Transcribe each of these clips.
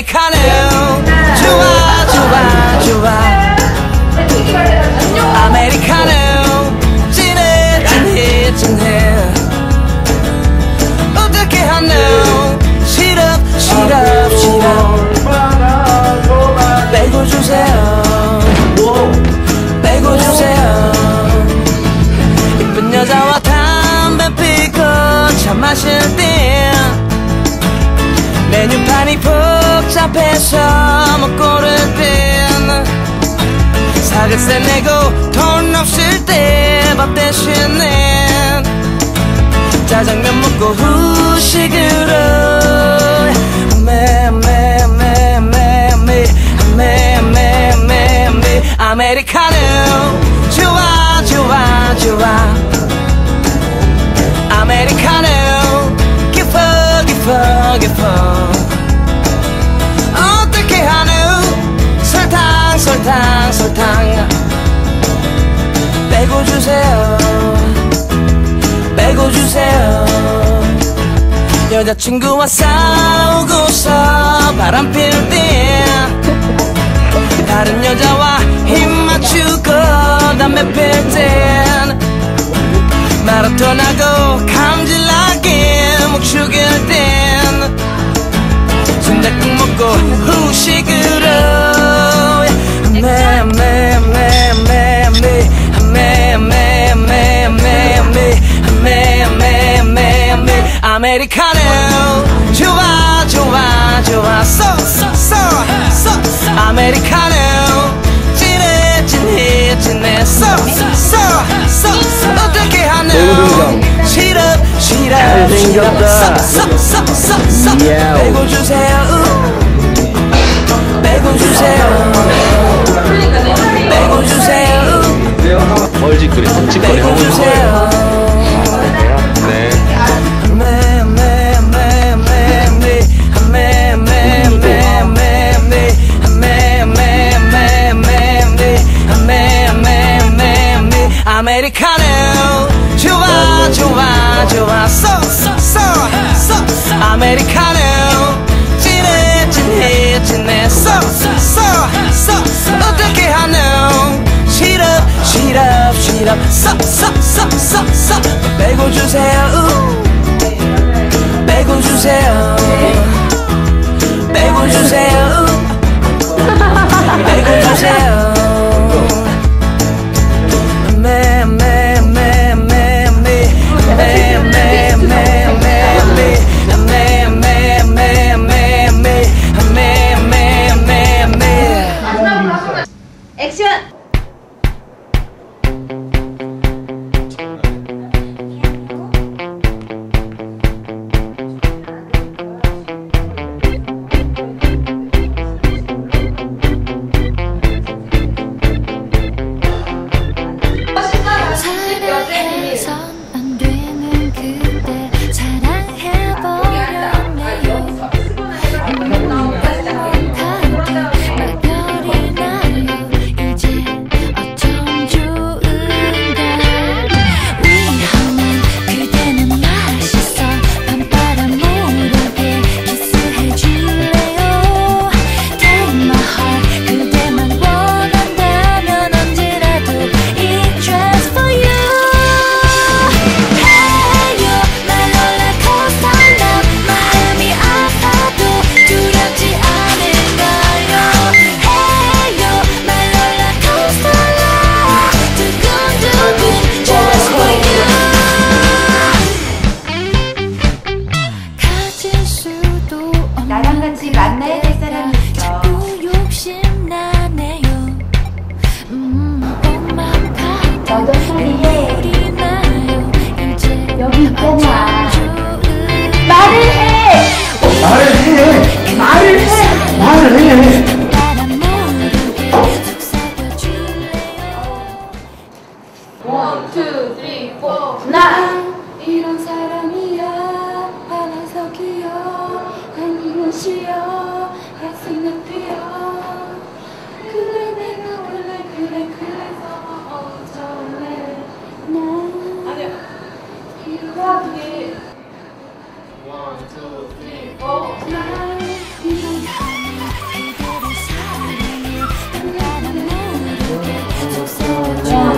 아메리카노 좋아 좋아 좋아 아메리카노 진해 진해 진해 어떻게 하노 시럽 시럽 시럽 빼고 주세요 빼고 주세요 이쁜 여자와 담배 피고 차 마실 때 메뉴판이 복잡해서 못 고를 땐 사글세 내고 돈 없을 때 밥 대신에 짜장면 먹고 후식으로 아메리카노 좋아 좋아 좋아 아메리카노 깊어 깊어 깊어 어떻게 하노 설탕 설탕 설탕 빼고 주세요 빼고 주세요 여자친구와 싸우고서 바람 필 때 다른 여자와 힘 맞추고 담배 필 땐 마라톤하고 감질나게 목 죽일 땐 순댓국 먹고 후식으로 아메리카노 좋아 좋아 좋아 아메리카노 진해 진해 진해 어떻게 하노 시럽 시럽 시럽 빼고 주세요 빼고 주세요 빼고 주세요 멀짓거리 덩치거리 하고 주세요 네. 아메리카노 좋아 좋아 좋아 아메리카노 진해 진해 진해 어떻게 하노 시럽 시럽 시럽 빼고 주세요 빼고 주세요 빼고 주세요 빼고 주세요 액션! 이제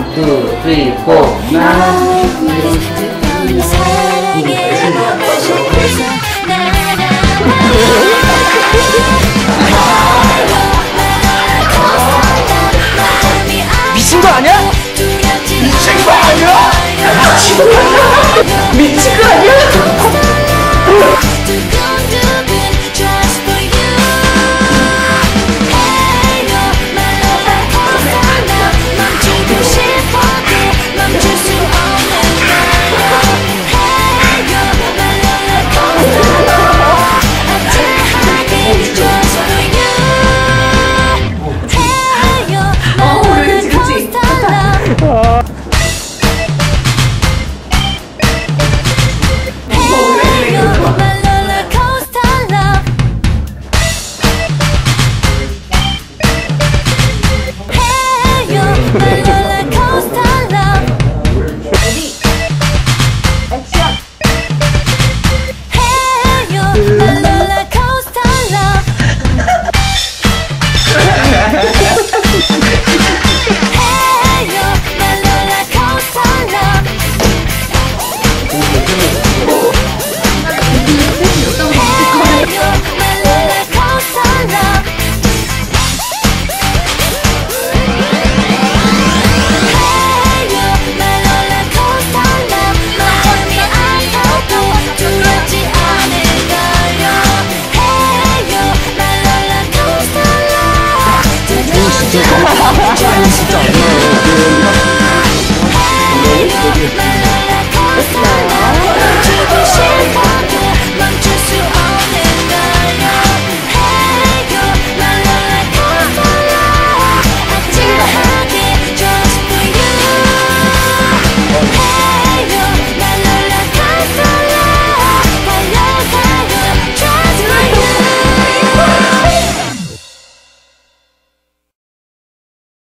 2, 3, 4 미친 거 아니야? 미친 거 아니야? 미친 거 아니야? 진짜 안 나와요.